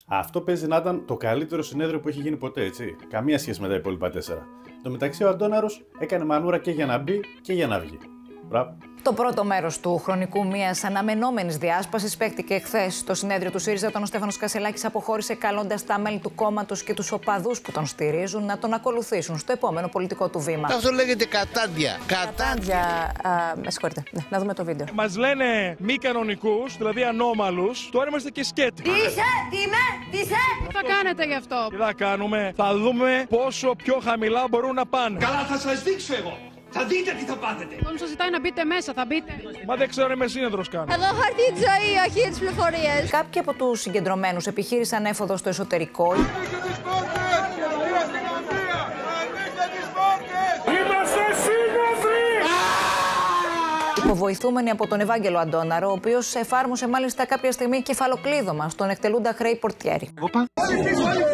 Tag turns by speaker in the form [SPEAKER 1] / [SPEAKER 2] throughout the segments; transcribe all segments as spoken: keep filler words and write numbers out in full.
[SPEAKER 1] Αυτό παίζει να ήταν το καλύτερο συνέδριο που έχει γίνει ποτέ, έτσι. Καμία σχέση με τα υπόλοιπα τέσσερα. Εν τω μεταξύ, ο Αντώναρος έκανε μανούρα και για να μπει και για να βγει. Μπράβο.
[SPEAKER 2] Το πρώτο μέρος του χρονικού μιας αναμενόμενης διάσπασης παίχτηκε χθες στο συνέδριο του ΣΥΡΙΖΑ, όταν ο Στέφανος Κασσελάκης αποχώρησε, καλώντας τα μέλη του κόμματος και τους οπαδούς που τον στηρίζουν να τον ακολουθήσουν στο επόμενο πολιτικό του βήμα.
[SPEAKER 3] Αυτό λέγεται κατάντια. Κατάντια.
[SPEAKER 2] Α, με συγχωρείτε. Ναι, να δούμε το βίντεο.
[SPEAKER 4] Μας λένε μη κανονικούς, δηλαδή ανώμαλους. Τώρα είμαστε και σκέτοι.
[SPEAKER 5] Τι είσαι, τι είμαι, τι είσαι.
[SPEAKER 6] Τι θα κάνετε γι' αυτό?
[SPEAKER 4] Τι θα κάνουμε? Θα δούμε πόσο πιο χαμηλά μπορούν να πάνε.
[SPEAKER 7] Καλά, θα σας δείξω εγώ. Θα δείτε τι θα πάθετε.
[SPEAKER 6] Όταν σας ζητάει να μπείτε μέσα, θα μπείτε.
[SPEAKER 4] Μα δεν ξέρω, είμαι σύνεδρος κάνω.
[SPEAKER 5] Εδώ χαρτί τη ζωή, όχι για τις πληροφορίες.
[SPEAKER 2] Κάποιοι από τους συγκεντρωμένους επιχείρησαν έφοδο στο εσωτερικό. Υποβοηθούμενοι από τον Ευάγγελο Αντώναρο, ο οποίος εφάρμοσε μάλιστα κάποια στιγμή κεφαλοκλείδωμα στον εκτελούντα χρέη πορτιέρη.
[SPEAKER 4] Οπα. Τι κάνει!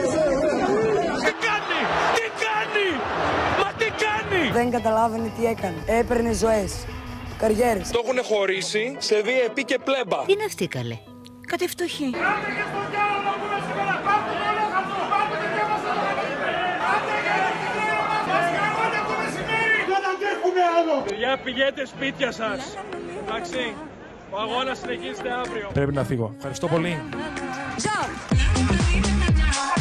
[SPEAKER 4] Τι κάνει! Μα τι κάνει!
[SPEAKER 8] Δεν καταλάβαινε τι έκανε. Έπαιρνε ζωές, καριέρες.
[SPEAKER 4] Το έχουν χωρίσει σε δύο επί και πλέμπα.
[SPEAKER 5] Τι είναι αυτή καλέ? Κάτι φτωχή.
[SPEAKER 4] Παιδιά, πηγαίνετε σπίτια σας. Εντάξει, ο αγώνας συνεχίζεται αύριο.
[SPEAKER 9] Πρέπει να φύγω. Ευχαριστώ πολύ.
[SPEAKER 5] Ciao.